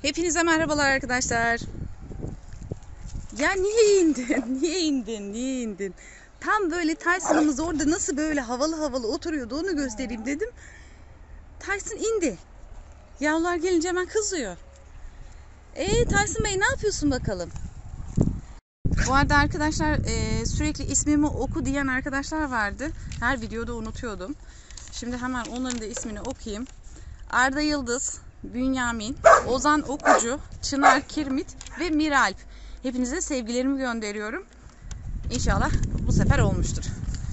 Hepinize merhabalar arkadaşlar. Ya niye indin? Niye indin? Niye indin? Tam böyle Tyson'ımız orada nasıl böyle havalı havalı oturuyordu onu göstereyim dedim. Tyson indi. Yavrular gelince hemen kızıyor. Tyson Bey ne yapıyorsun bakalım? Bu arada arkadaşlar sürekli ismimi oku diyen arkadaşlar vardı. Her videoda unutuyordum. Şimdi hemen onların da ismini okuyayım. Arda Yıldız, Bünyamin, Ozan Okucu, Çınar Kirmit ve Miralp. Hepinize sevgilerimi gönderiyorum. İnşallah bu sefer olmuştur.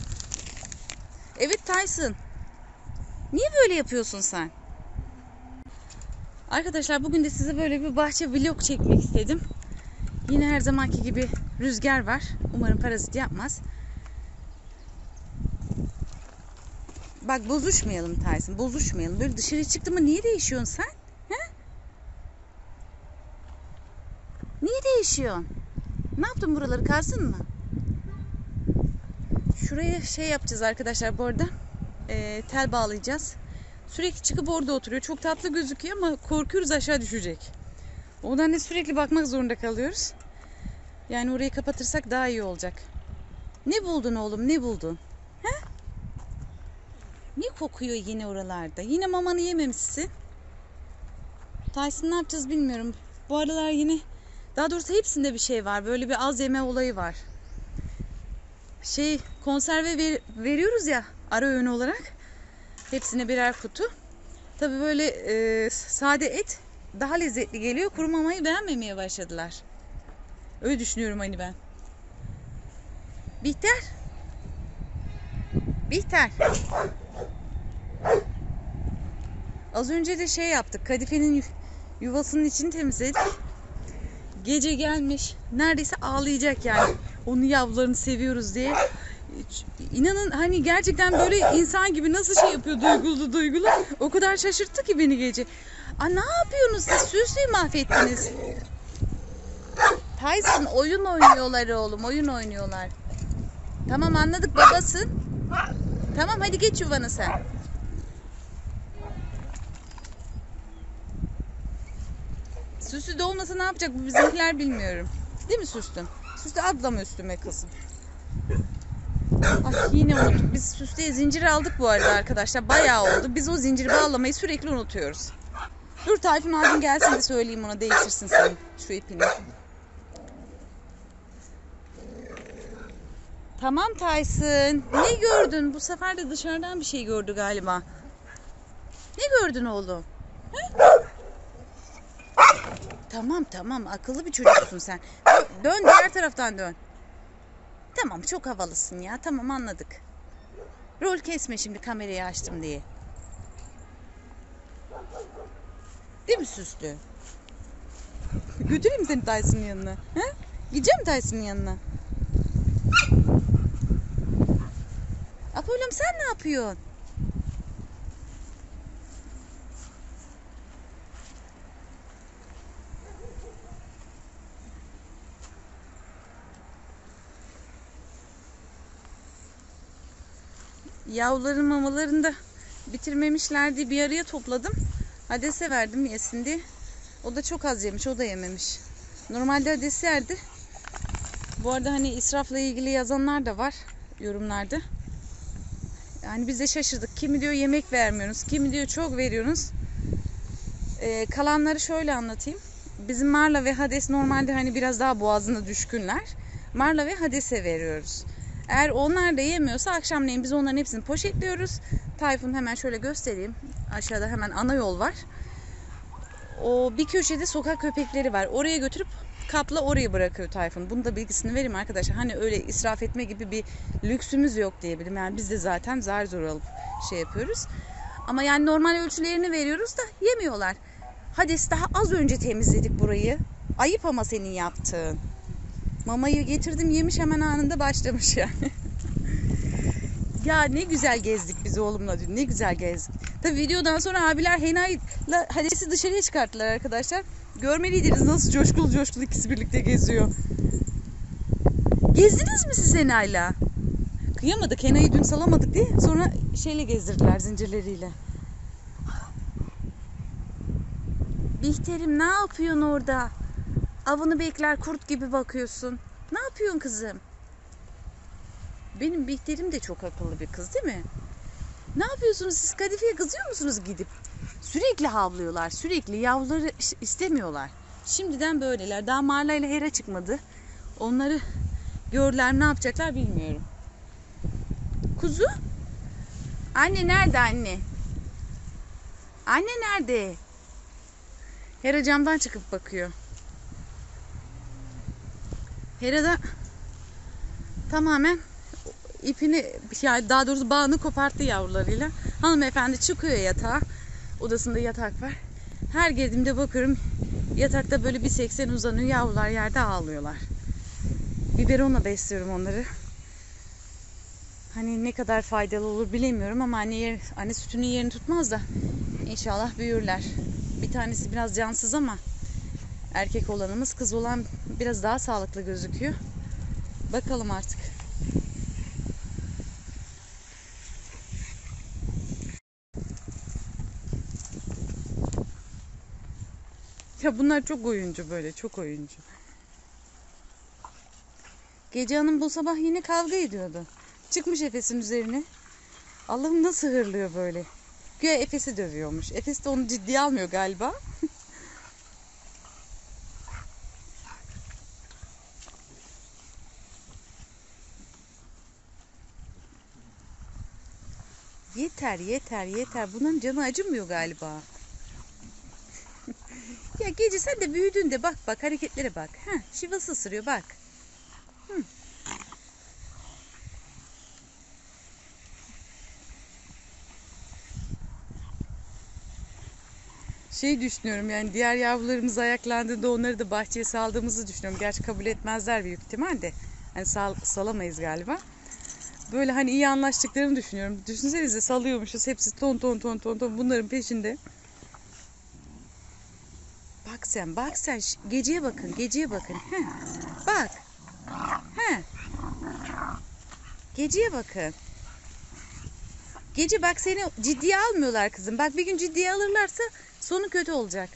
Evet Tyson. Niye böyle yapıyorsun sen? Arkadaşlar bugün de size böyle bir bahçe vlog çekmek istedim. Yine her zamanki gibi rüzgar var. Umarım parazit yapmaz. Bak bozuşmayalım Tyson. Bozuşmayalım. Böyle dışarı çıktı mı niye değişiyorsun sen? He? Niye değişiyorsun? Ne yaptın buraları karsın mı? Şuraya şey yapacağız arkadaşlar bu arada. Tel bağlayacağız. Sürekli çıkıp orada oturuyor. Çok tatlı gözüküyor ama korkuyoruz aşağı düşecek. O nedenle sürekli bakmak zorunda kalıyoruz. Yani orayı kapatırsak daha iyi olacak. Ne buldun oğlum? Ne buldun? He? Ne kokuyor yine oralarda? Yine mamanı yememişsin. Tyson ne yapacağız bilmiyorum. Bu aralar yine daha doğrusu hepsinde bir şey var. Böyle bir az yeme olayı var. Konserve veriyoruz ya ara öğün olarak. Hepsine birer kutu. Tabii böyle sade et daha lezzetli geliyor. Kuru mamayı beğenmemeye başladılar. Öyle düşünüyorum hani ben. Bihter. Bihter. Az önce de şey yaptık. Kadifenin yuvasının içini temizledik. Gece gelmiş. Neredeyse ağlayacak yani. Onun yavrularını seviyoruz diye. İnanın hani gerçekten böyle insan gibi nasıl şey yapıyor duygulu. O kadar şaşırttı ki beni gece. Ne yapıyorsunuz siz? Süslüyü mahvettiniz. Tyson oyun oynuyorlar oğlum. Oyun oynuyorlar. Tamam anladık babasın. Tamam hadi geç yuvana sen. Süslü de olmasa ne yapacak bu bizimkiler bilmiyorum. Değil mi Süslüm? Süslü atlama üstüme kızım. Yine unuttuk. Biz Süslü'ye zincir aldık bu arada arkadaşlar. Bayağı oldu. Biz o zinciri bağlamayı sürekli unutuyoruz. Dur Tayfun abin gelsin de söyleyeyim ona değiştirsin senin şu ipini. Tamam Tyson. Ne gördün? Bu sefer de dışarıdan bir şey gördü galiba. Ne gördün oğlum? He? Tamam akıllı bir çocuksun sen. Dön diğer taraftan dön. Tamam çok havalısın ya. Tamam anladık. Rol kesme şimdi kamerayı açtım diye. Değil mi Süslü? Götüreyim seni Tyson'ın yanına. He? Gideceğim Tyson'ın yanına. Apollom sen ne yapıyorsun? Yavruların mamalarını da bitirmemişler diye bir araya topladım. Hades'e verdim yesin diye. O da çok az yemiş, o da yememiş. Normalde Hades yerdi. Bu arada hani israfla ilgili yazanlar da var yorumlarda. Yani biz de şaşırdık. Kimi diyor yemek vermiyorsunuz, kimi diyor çok veriyorsunuz. Kalanları şöyle anlatayım. Bizim Marla ve Hades normalde hani biraz daha boğazına düşkünler. Marla ve Hades'e veriyoruz. Eğer onlar da yemiyorsa akşamleyin biz onların hepsini poşetliyoruz. Tayfun hemen şöyle göstereyim. Aşağıda hemen ana yol var. O bir köşede sokak köpekleri var. Oraya götürüp kapla oraya bırakıyor Tayfun. Bunun da bilgisini vereyim arkadaşlar. Hani öyle israf etme gibi bir lüksümüz yok diyebilirim. Yani biz de zaten zar zor alıp şey yapıyoruz. Ama yani normal ölçülerini veriyoruz da yemiyorlar. Hades daha az önce temizledik burayı. Ayıp ama senin yaptığın. Mamayı getirdim yemiş hemen anında başlamış yani. Ya ne güzel gezdik biz oğlumla dün. Ne güzel gezdik. Tabii videodan sonra abiler Hena'yla Hades'i dışarıya çıkarttılar arkadaşlar. Görmeliydiniz nasıl coşkulu ikisi birlikte geziyor. Gezdiniz mi siz Hena'yla? Kıyamadık. Hena'yı dün salamadık diye. Sonra şeyle gezdirdiler zincirleriyle. Bihter'im ne yapıyorsun orada? Avını bekler kurt gibi bakıyorsun. Ne yapıyorsun kızım? Benim Bihter'im de çok akıllı bir kız değil mi? Ne yapıyorsunuz siz? Kadife'ye kızıyor musunuz gidip? Sürekli havlıyorlar. Sürekli yavruları istemiyorlar. Şimdiden böyleler. Daha Marla ile Hera çıkmadı. Onları gördüler, ne yapacaklar bilmiyorum. Kuzu? Anne nerede anne? Anne nerede? Hera camdan çıkıp bakıyor. Hera da tamamen ipini, yani daha doğrusu bağını koparttı yavrularıyla. Hanımefendi çıkıyor yatağa. Odasında yatak var. Her girdiğimde bakıyorum yatakta böyle 1,80 uzanıyor. Yavrular yerde ağlıyorlar. Biberonla besliyorum onları. Hani ne kadar faydalı olur bilemiyorum ama anne sütünün yerini tutmaz da inşallah büyürler. Bir tanesi biraz cansız ama erkek olanımız, kız olan biraz daha sağlıklı gözüküyor. Bakalım artık. Ya bunlar çok oyuncu böyle, çok oyuncu. Gece Hanım bu sabah yine kavga ediyordu. Çıkmış Efes'in üzerine. Allah'ım nasıl hırlıyor böyle. Güya Efes'i dövüyormuş. Efes de onu ciddiye almıyor galiba. Yeter yeter yeter. Bunun canı acımıyor galiba. Ya Gece sen de büyüdün de bak hareketlere bak. Şivası ısırıyor bak. Düşünüyorum yani diğer yavrularımız ayaklandığında onları da bahçeye saldığımızı düşünüyorum. Gerçi kabul etmezler büyük ihtimal de. Hani salamayız galiba. Böyle hani iyi anlaştıklarını düşünüyorum. Düşünsenize salıyormuşuz hepsi ton bunların peşinde. Bak sen geceye bakın bak. Geceye bakın. Gece bak seni ciddiye almıyorlar kızım. Bak bir gün ciddiye alırlarsa sonu kötü olacak.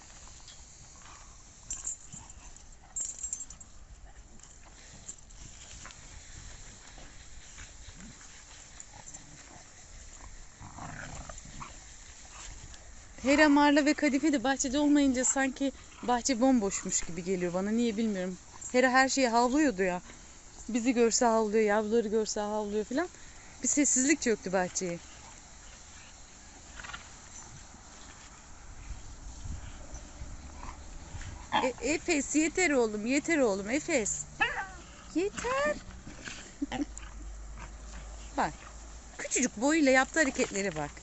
Hera, Marla ve Kadife de bahçede olmayınca sanki bahçe bomboşmuş gibi geliyor bana. Niye bilmiyorum. Hera her şeyi havlıyordu ya. Bizi görse havlıyor, yavruları görse havlıyor falan. Bir sessizlik çöktü bahçeye. Efes yeter oğlum Efes. Yeter. Bak. Küçücük boyuyla yaptığı hareketlere bak.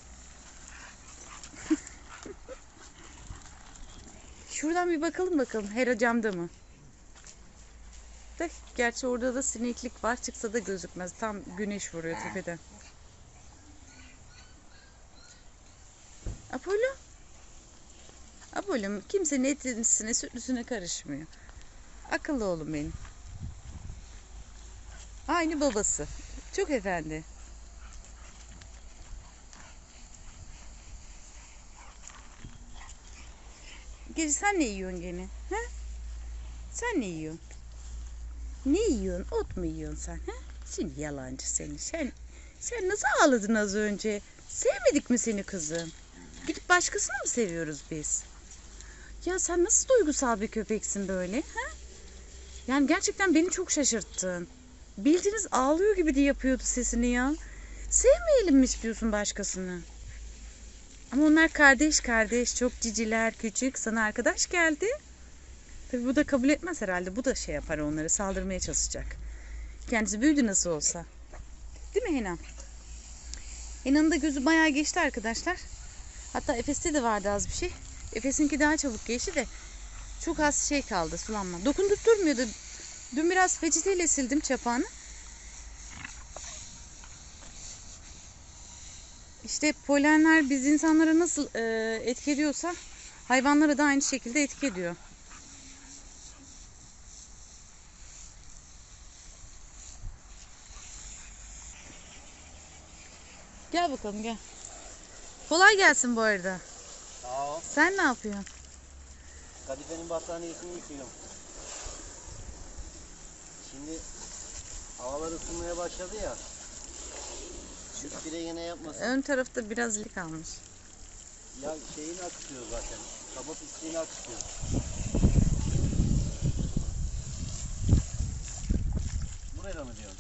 Şuradan bir bakalım. Hera camda mı? Gerçi orada da sineklik var. Çıksa da gözükmez. Tam güneş vuruyor tepeden. Apollo kimsenin etlisine sütlüsüne karışmıyor. Akıllı oğlum benim. Aynı babası. Çok efendi. Gece sen ne yiyorsun gene? He? Sen ne yiyorsun? Ne yiyorsun? Ot mu yiyorsun sen? He? Şimdi yalancı seni. Sen nasıl ağladın az önce? Sevmedik mi seni kızım? Gidip başkasını mı seviyoruz biz? Ya sen nasıl duygusal bir köpeksin böyle? He? Yani gerçekten beni çok şaşırttın. Bildiğiniz ağlıyor gibi de yapıyordu sesini ya. Sevmeyelim mi istiyorsun başkasını? Ama onlar kardeş çok ciciler, küçük, sana arkadaş geldi. Tabii bu da kabul etmez herhalde. Bu da yapar, onları saldırmaya çalışacak. Kendisi büyüdü nasıl olsa. Değil mi Henan? Henan'ın da gözü bayağı geçti arkadaşlar. Hatta Efes'te de vardı az bir şey. Efes'inki daha çabuk geçti de çok az kaldı, sulanma. Dokundup durmuyordu. Dün biraz peçeteyle sildim çapağını. İşte polenler biz insanlara nasıl etki ediyorsa hayvanlara da aynı şekilde etki ediyor. Gel bakalım gel. Kolay gelsin bu arada. Sağ ol. Sen ne yapıyorsun? Kadifenin battaniyesini yıkıyorum. Şimdi havalar ısınmaya başladı ya. Şu pire yine yapmasın. Ön tarafta biraz lik almış. Ya şeyini akıtıyor zaten. Kaba pisliğini akıtıyor. Buraya mı diyorsun?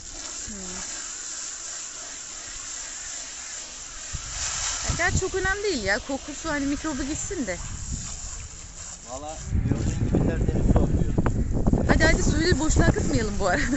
Gerçi çok önemli değil ya. Kokusu hani mikrobu gitsin de. Valla gördüğün gibi tertemiz su akıyor. Hadi suyu boşuna akıtmayalım bu arada.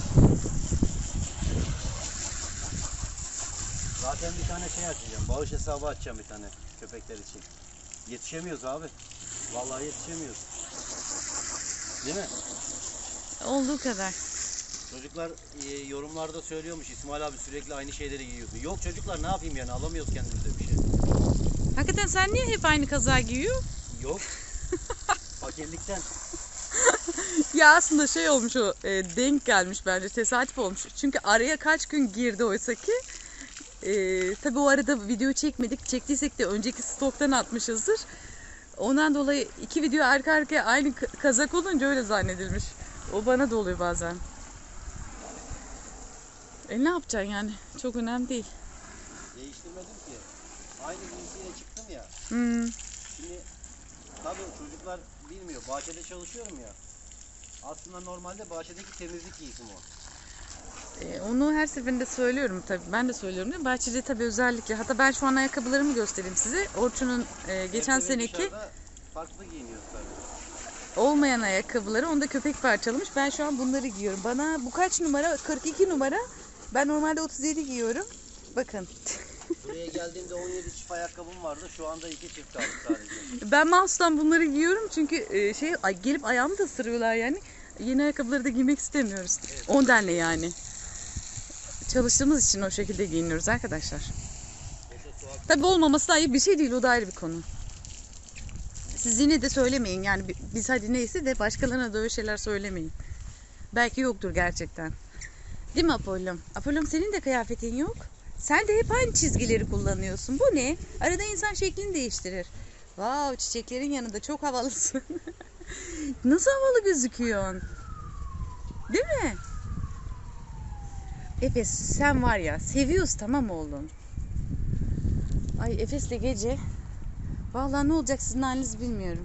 Zaten bir tane şey açacağım. Bağış hesabı açacağım bir tane köpekler için. Yetişemiyoruz abi. Vallahi yetişemiyoruz. Değil mi? Olduğu kadar. Çocuklar yorumlarda söylüyormuş, İsmail abi sürekli aynı şeyleri giyiyorsun. Yok çocuklar, ne yapayım yani, alamıyoruz kendimize bir şey. Hakikaten sen niye hep aynı kazağı giyiyor? Yok. Fakirlikten. Ya aslında şey olmuş o, denk gelmiş bence, tesadüf olmuş. Çünkü araya kaç gün girdi oysa ki. Tabii o arada video çekmedik. Çektiysek de önceki stoktan atmışızdır. Ondan dolayı 2 video arka arkaya aynı kazak olunca öyle zannedilmiş. O bana da oluyor bazen. Ne yapacaksın yani? Çok önemli değil. Değiştirmedim ki. Aynı giysiyle çıktım ya. Şimdi tabii çocuklar bilmiyor. Bahçede çalışıyorum ya. Aslında normalde bahçedeki temizlik giysim o. Onu her seferinde söylüyorum tabii. Ben de söylüyorum değil mi? Bahçede tabii özellikle. Hatta ben şu an ayakkabılarımı göstereyim size. Orçun'un geçen seneki farklı giyiniyoruz tabii. olmayan ayakkabıları. Onda köpek parçalamış. Ben şu an bunları giyiyorum. Bana bu kaç numara? 42 numara. Ben normalde 37 giyiyorum. Bakın. Buraya geldiğimde 17 çift ayakkabım vardı. Şu anda 2 çift aldım sadece. Ben mouse'dan bunları giyiyorum çünkü gelip ayağımı da ısırıyorlar yani. Yeni ayakkabıları da giymek istemiyoruz. Evet. Ondanla yani. Çalıştığımız için o şekilde giyiniyoruz arkadaşlar. Tabii olmaması da iyi bir şey değil, o da ayrı bir konu. Siz yine de söylemeyin yani, biz hadi neyse de başkalarına da öyle şeyler söylemeyin. Belki yoktur gerçekten. Değil mi Apollom? Apollom, senin de kıyafetin yok. Sen de hep aynı çizgileri kullanıyorsun. Bu ne? Arada insan şeklini değiştirir. Vav, çiçeklerin yanında çok havalısın. Nasıl havalı gözüküyorsun? Değil mi? Efes, sen var ya, seviyoruz tamam oğlum. Ay Efes'le gece. Vallahi ne olacak sizin haliniz bilmiyorum.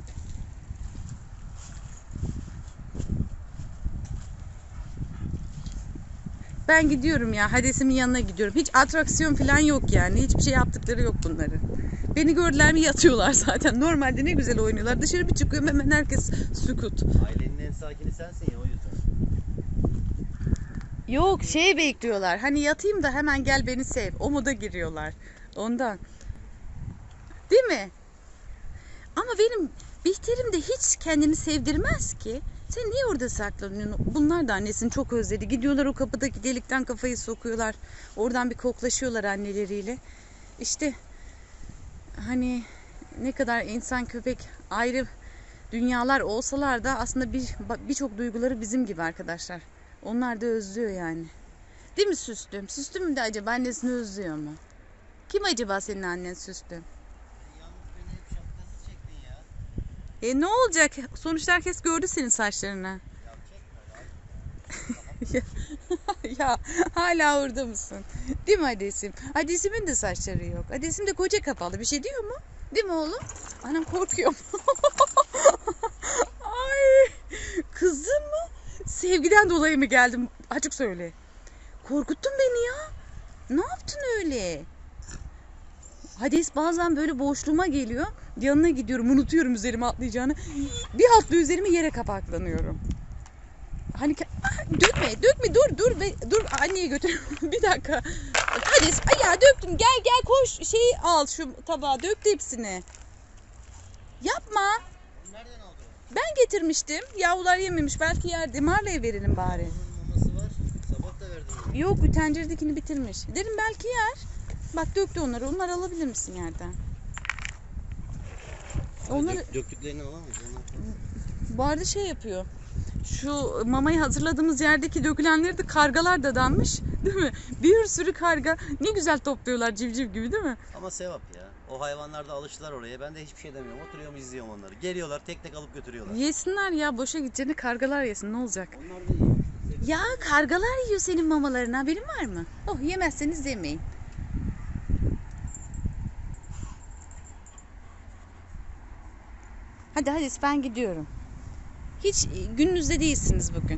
Ben gidiyorum ya, Hades'imin yanına gidiyorum. Hiç atraksiyon falan yok yani. Hiçbir şey yaptıkları yok bunların. Beni gördüler mi yatıyorlar zaten. Normalde ne güzel oynuyorlar. Dışarı bir çıkıyorum hemen herkes sükut. Ailenin en sakini sensin ya, o yüzden. Yok, şey bekliyorlar. Hani yatayım da hemen gel beni sev. O moda giriyorlar. Ondan. Değil mi? Ama benim Bihter'im de hiç kendini sevdirmez ki. Sen niye orada saklanıyorsun? Bunlar da annesini çok özledi. Gidiyorlar o kapıdaki delikten kafayı sokuyorlar. Oradan bir koklaşıyorlar anneleriyle. İşte hani ne kadar insan köpek ayrı dünyalar olsalar da aslında birçok duyguları bizim gibi arkadaşlar. Onlar da özlüyor yani. Değil mi Süslüm? Süslüm de acaba annesini özlüyor mu? Kim acaba senin annen Süslüm? Ne olacak? Sonuçta herkes gördü senin saçlarını. Ya hala orada mısın? Değil mi Hades'im? Hades'imin de saçları yok. Hades'im de koca kapalı. Bir şey diyor mu? Değil mi oğlum? Anam korkuyorum. Ay, kızım mı? Sevgiden dolayı mı geldim? Açık söyle. Korkuttun beni ya. Ne yaptın öyle? Hades bazen böyle boşluğuma geliyor. Yanına gidiyorum, unutuyorum üzerime atlayacağını. Bir atlıyor üzerime, yere kapaklanıyorum. Hani dökme dur anneye götürüyorum. Bir dakika. Hades ya döktüm, gel koş, şeyi al, şu tabağa döktü hepsini. Yapma. Nereden aldın? Ben getirmiştim. Yavrular yememiş, belki yerdi. Marla'ya verelim bari. Maması var. Sabah da verdim. Yok, bir tenceredekini bitirmiş. Dedim belki yer. Bak döktü onları. Onları alabilir misin yerden? Onları Döktüklerini alamayız. bu arada şey yapıyor. Şu mamayı hazırladığımız yerdeki dökülenleri de kargalar dadanmış. Değil mi? Bir sürü karga. Ne güzel topluyorlar, civciv gibi değil mi? Ama sevap ya. O hayvanlar da alıştılar oraya. Ben de hiçbir şey demiyorum. Oturuyorum, izliyorum onları. Geliyorlar, tek tek alıp götürüyorlar. Yesinler ya, boşa gideceğini kargalar yesin, ne olacak? Onlar da yiyor. Ya kargalar yiyor senin mamalarını, haberin var mı? Oh, yemezseniz yemeyin. Hadi hadi, ben gidiyorum. Hiç gününüzde değilsiniz bugün.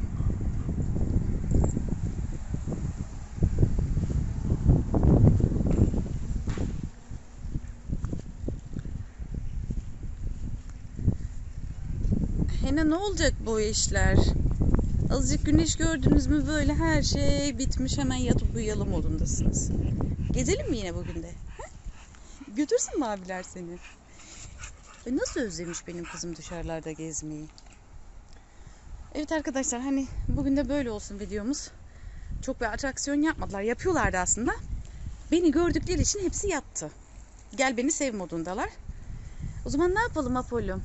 Hene, ne olacak bu işler? Azıcık güneş gördünüz mü böyle her şey bitmiş, hemen yatıp uyuyalım modundasınız. Gezelim mi yine bugün de? Ha? Götürsün mü abiler seni? Nasıl özlemiş benim kızım dışarılarda gezmeyi. Evet arkadaşlar, hani bugün de böyle olsun videomuz. Çok bir atraksiyon yapmadılar. Yapıyorlardı aslında. Beni gördükleri için hepsi yattı. Gel beni sev modundalar. O zaman ne yapalım Apollo?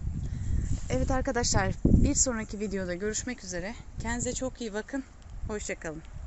Evet arkadaşlar, bir sonraki videoda görüşmek üzere. Kendinize çok iyi bakın. Hoşça kalın.